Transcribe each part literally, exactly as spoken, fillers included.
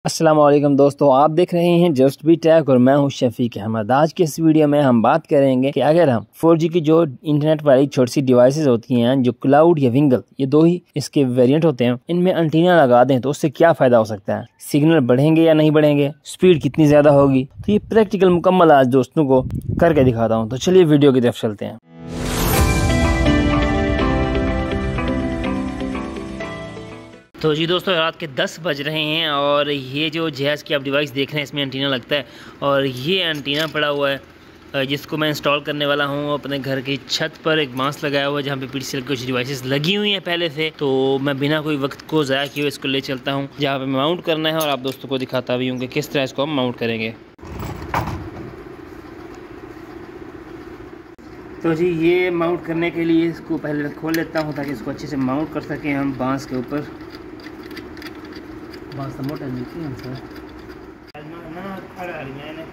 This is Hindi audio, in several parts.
अस्सलाम वालेकुम दोस्तों, आप देख रहे हैं जस्ट बी टेक और मैं हूं शफीक अहमद। आज के इस वीडियो में हम बात करेंगे कि अगर हम फोर जी की जो इंटरनेट वाली छोटी सी डिवाइसेस होती हैं, जो क्लाउड या विंगल, ये दो ही इसके वेरिएंट होते हैं, इनमें एंटीना लगा दें तो उससे क्या फायदा हो सकता है, सिग्नल बढ़ेंगे या नहीं बढ़ेंगे, स्पीड कितनी ज्यादा होगी। तो ये प्रैक्टिकल मुकम्मल आज दोस्तों को करके दिखाता हूँ। तो चलिए वीडियो की तरफ चलते हैं। तो जी दोस्तों, रात के दस बज रहे हैं और ये जो जहाज़ की आप डिवाइस देख रहे हैं इसमें एंटीना लगता है और ये एंटीना पड़ा हुआ है जिसको मैं इंस्टॉल करने वाला हूँ अपने घर की छत पर। एक मास लगाया हुआ है जहाँ पे पी टी सी एल कुछ डिवाइसेस लगी हुई हैं पहले से। तो मैं बिना कोई वक्त को ज़ाया किए इसको ले चलता हूँ जहाँ पे माउंट करना है और आप दोस्तों को दिखाता भी हूँ कि किस तरह इसको हम माउंट करेंगे। तो जी ये माउंट करने के लिए इसको पहले खोल लेता हूँ ताकि इसको अच्छे से माउंट कर सकें हम बांस के ऊपर। बांस मोटा मिलती है सर ना खड़ा आ रही है ना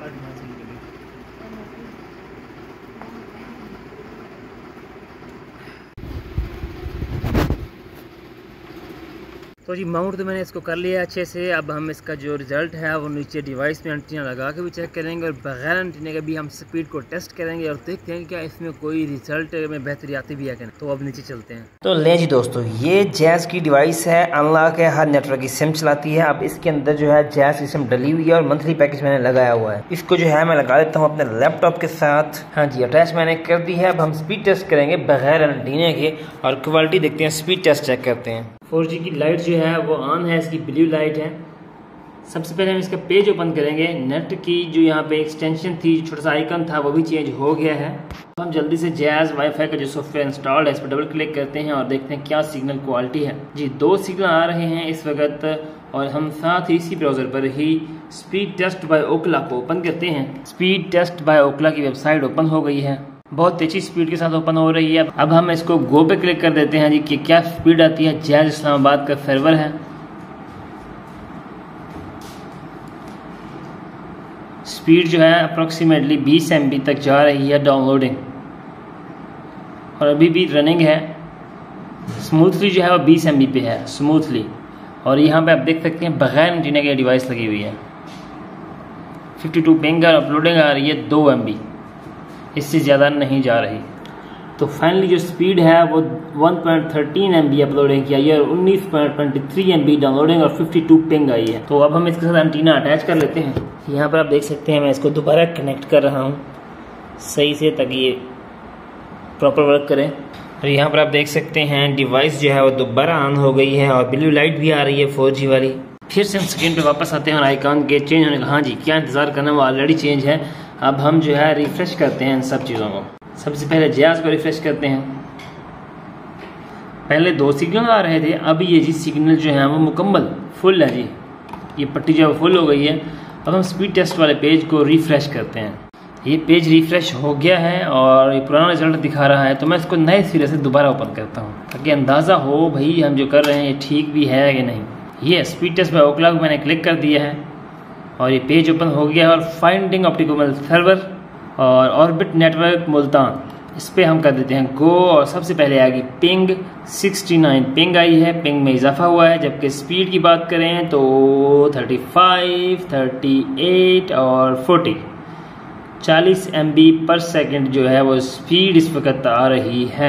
तो जी माउंट तो मैंने इसको कर लिया अच्छे से। अब हम इसका जो रिज़ल्ट है वो नीचे डिवाइस में एंटीना लगा के भी चेक करेंगे और बगैर एंटीना के भी हम स्पीड को टेस्ट करेंगे और देखते हैं क्या इसमें कोई रिजल्ट में बेहतरी आती भी है क्या। तो अब नीचे चलते हैं। तो ले जी दोस्तों, ये जैज़ की डिवाइस है, अनलॉक है, हर नेटवर्क की सिम चलाती है। अब इसके अंदर जो है जैज़ की सिम डली हुई है और मंथली पैकेज मैंने लगाया हुआ है। इसको जो है मैं लगा देता हूँ अपने लैपटॉप के साथ। हाँ जी, अटैच मैंने कर दी है। अब हम स्पीड टेस्ट करेंगे बगैर एंटीना के और क्वालिटी देखते हैं, स्पीड टेस्ट चेक करते हैं। फोर जी की लाइट जो है वो ऑन है, इसकी ब्लू लाइट है। सबसे पहले हम इसका पेज ओपन करेंगे। नेट की जो यहाँ पे एक्सटेंशन थी, छोटा सा आइकन था, वो भी चेंज हो गया है। हम जल्दी से जैज़ वाईफाई का जो सॉफ्टवेयर इंस्टॉल्ड है इस पर डबल क्लिक करते हैं और देखते हैं क्या सिग्नल क्वालिटी है। जी दो सिग्नल आ रहे हैं इस वक्त और हम साथ ही इसी ब्राउजर पर ही स्पीड टेस्ट बाय ओकला को ओपन करते हैं। स्पीड टेस्ट बाय ओकला की वेबसाइट ओपन हो गई है, बहुत तेजी स्पीड के साथ ओपन हो रही है। अब हम इसको गो पे क्लिक कर देते हैं जी कि क्या स्पीड आती है। जैज़ इस्लामाबाद का सर्वर है। स्पीड जो है अप्रोक्सीमेटली बीस एम बी तक जा रही है डाउनलोडिंग और अभी भी रनिंग है। स्मूथली जो है वो बीस एम बी पे है स्मूथली। और यहाँ पे आप देख सकते हैं बगैर एंटीना की डिवाइस लगी हुई है। बावन पिंग अपलोडिंग आ रही है दो एम बी, इससे ज़्यादा नहीं जा रही। तो फाइनली जो स्पीड है वो one point one three M B uploading किया है और उन्नीस point two three M B downloading और बावन पिंग आई है। तो अब हम इसके साथ एंटीना अटैच कर लेते हैं। यहाँ पर आप देख सकते हैं मैं इसको दोबारा कनेक्ट कर रहा हूँ सही से ताकि ये प्रॉपर वर्क करें। और यहाँ पर आप देख सकते हैं डिवाइस जो है वो दोबारा ऑन हो गई है और ब्लू लाइट भी आ रही है फोर जी वाली। फिर से हम स्क्रीन पे वापस आते हैं और आइकॉन के चेंज होने का, हाँ जी क्या इंतज़ार करना, वो ऑलरेडी चेंज है। अब हम जो है रिफ्रेश करते हैं इन सब चीज़ों को। सबसे पहले जैज़ को रिफ्रेश करते हैं। पहले दो सिग्नल आ रहे थे, अब ये जी सिग्नल जो है वो मुकम्मल फुल है जी, ये पट्टी जो है फुल हो गई है। अब हम स्पीड टेस्ट वाले पेज को रिफ्रेश करते हैं। ये पेज रिफ्रेश हो गया है और ये पुराना रिजल्ट दिखा रहा है। तो मैं इसको नए सिरे से दोबारा ओपन करता हूँ ताकि अंदाज़ा हो भाई हम जो कर रहे हैं ये ठीक भी है कि नहीं। ये स्पीड टेस्ट बाय ओकला को मैंने क्लिक कर दिया है और ये पेज ओपन हो गया है। और फाइंडिंग ऑप्टिकल सर्वर और ऑर्बिट नेटवर्क मुल्तान, इस पर हम कर देते हैं गो। और सबसे पहले आएगी पिंग, उनहत्तर पिंग आई है, पिंग में इजाफा हुआ है। जबकि स्पीड की बात करें तो पैंतीस, अड़तीस और चालीस चालीस एम बी पर सेकेंड जो है वो स्पीड इस वक्त आ रही है।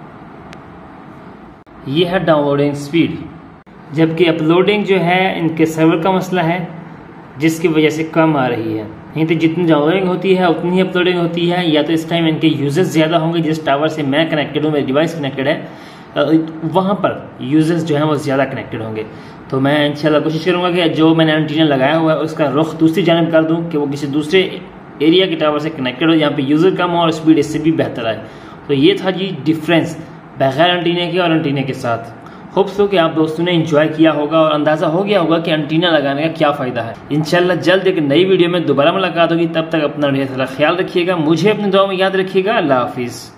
ये है डाउनलोडिंग स्पीड। जबकि अपलोडिंग जो है इनके सर्वर का मसला है जिसकी वजह से कम आ रही है। नहीं तो जितनी डाउनलोडिंग होती है उतनी ही अपलोडिंग होती है। या तो इस टाइम इनके यूजर्स ज़्यादा होंगे, जिस टावर से मैं कनेक्टेड हूँ, मेरी डिवाइस कनेक्टेड है, वहाँ पर यूजर्स जो हैं वो ज़्यादा कनेक्टेड होंगे। तो मैं इंशाल्लाह कोशिश करूँगा कि जो मैंने एंटीना लगाया हुआ है उसका रुख दूसरी जानब कर दूँ कि वो किसी दूसरे एरिया के टावर से कनेक्टेड हो जहाँ पे यूज़र कम हो और स्पीड इससे भी बेहतर आए। तो ये था जी डिफरेंस बगैर एंटीना के और एंटीना के साथ। होप सो कि आप दोस्तों ने एंजॉय किया होगा और अंदाज़ा हो गया होगा कि एंटीना लगाने का क्या फ़ायदा है। इंशाल्लाह जल्द एक नई वीडियो में दोबारा मुलाकात होगी। तब तक अपना ढेर सारा ख्याल रखिएगा, मुझे अपने दुआ में याद रखिएगा। अल्लाह हाफिज़।